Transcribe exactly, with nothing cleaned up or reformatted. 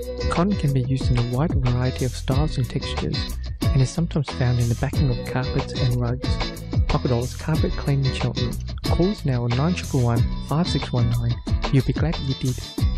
Cotton can be used in a wide variety of styles and textures, and is sometimes found in the backing of carpets and rugs. Pocka Dola's Carpet Cleaning Cheltenham. Call us now on nine one one one, five six one nine. You'll be glad you did.